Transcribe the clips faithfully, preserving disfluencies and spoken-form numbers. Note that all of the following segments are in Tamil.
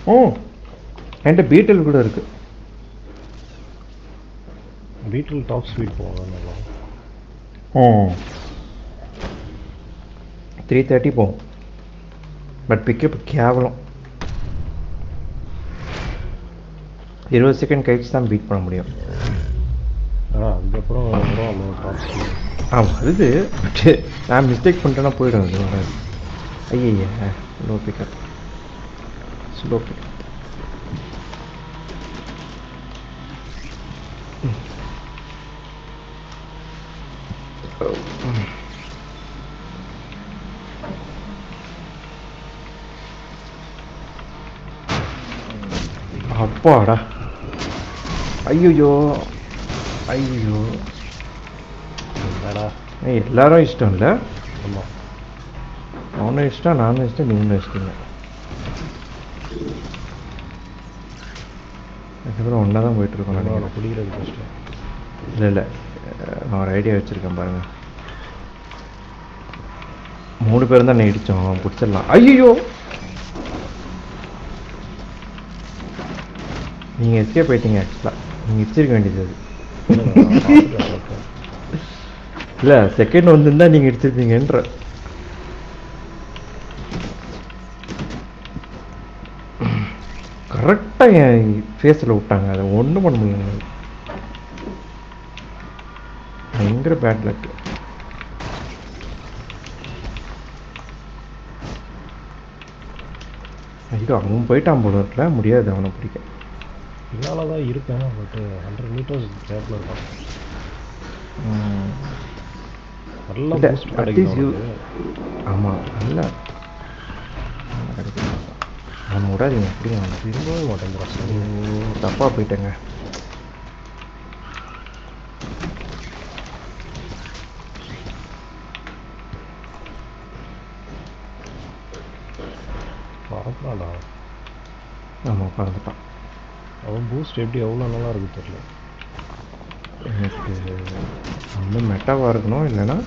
ஓ என்கிட்ட பீட்டில் கூட இருக்கு. பீட்டில் டாப் ஸ்பீட் போகும் நல்லா. ஓ த்ரீ தேர்ட்டி போகும். பட் பிக்கப் கேவலம். இருபது செகண்ட் கழிச்சு தான் பீட் பண்ண முடியும். ஆ அதுக்கப்புறம் வரும் டாப் ஸ்பீட். ஆமாம் வருது. பட் நான் மிஸ்டேக் பண்ணிட்டேன்னா போயிடும். அது வராது. ஐயா ஸ்லோ பிக்கப் ஸ்லோ பிக்கப். அப்பாடா. ஐயோ ஐயோ எல்லாரும் இஷ்டம் இல்லை. ஆமாம் அவனும் இஷ்டம் நானும் இஷ்டம் நீங்களும் இஷ்டம். அதுக்கப்புறம் ஒன்றா தான் போயிட்டுருக்கோம். நான் பிடிக்கிறது கஷ்டம். இல்லை இல்லை நான் ஒரு ஐடியா வச்சுருக்கேன் பாருங்கள். மூணு பேரும் தான் இடித்தோம். பிடிச்சிடலாம். ஐயோ நீங்கள் எஸ்கேப் போயிட்டீங்க. ஆக்சுவலாக நீங்கள் இடிச்சிருக்க வேண்டியது அது. இல்லை செகண்ட் வந்துருந்தா நீங்கள் இடிச்சிருப்பீங்கன்ற. கரெக்டாக என் ஃபேஸில் விட்டாங்க. அதை ஒன்றும் பண்ண முடியல. பயங்கர பேட் லக். ஐயோ அவன் போயிட்டான் போல இருக்கல. முடியாது அவனை பிடிக்க. இதனால தான் இருக்கேன். பட் ஹண்ட்ரட் மீட்டர்ஸ் கேப்பில் இருக்கான். நல்லா பூஸ்ட் கிடைக்கும். ஆமாம் நல்லா கிடைக்கும். அவனை விடாதீங்க. அப்படிங்க அவனை விரும்பவே மாட்டேங்கிறான். தப்பாக போயிட்டேங்க. பறப்பாடா. ஆமாம் பறந்துட்டான். அவன் பூஸ்ட் எப்படி எவ்வளோ நல்லா இருக்கு தெரியல. எனக்கு ஒன்று மெட்டாவாக இருக்கணும், இல்லைன்னா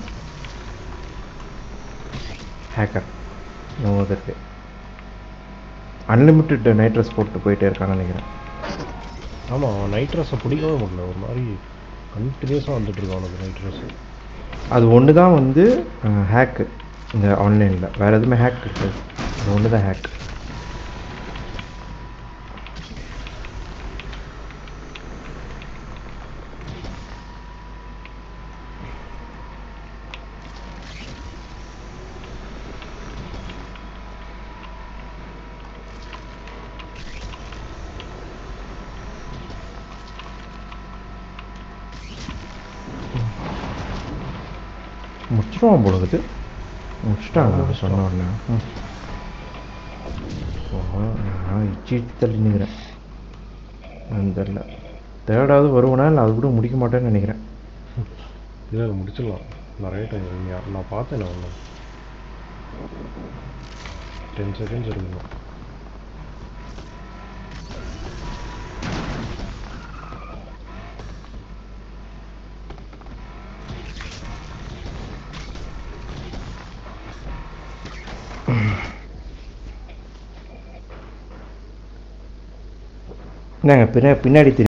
ஹேக்கர். நோவதற்கு அன்லிமிட்டெட் நைட்ரஸ் போட்டு போயிட்டே இருக்கான்னு நினைக்கிறேன். ஆமாம் அவன் நைட்ரஸை பிடிக்கவே முடியல. ஒரு மாதிரி கண்டினியூஸாக வந்துட்டு இருக்கான் அவனுக்கு நைட்ரஸ். அது ஒன்று தான் வந்து ஹேக்கு இந்த ஆன்லைனில். வேறு எதுவுமே ஹேக் இருக்காது. அது ஒன்று தான் ஹேக். முடிச்சிடுவான் போடுறது. முடிச்சிட்டாங்க சொன்ன உடனே. நான் இச்சி தள்ளினுங்கிறேன். அது தெரில. தேர்டாவது வருவனா இல்லை அது கூட முடிக்க மாட்டேன்னு நினைக்கிறேன். இல்லை முடிச்சிடலாம். நிறைய டைம் நான் பார்த்தேன். நான் ஒன்று டென் செகண்ட்ஸ் இருக்கணும். நாங்கள் பின்னா பின்னாடி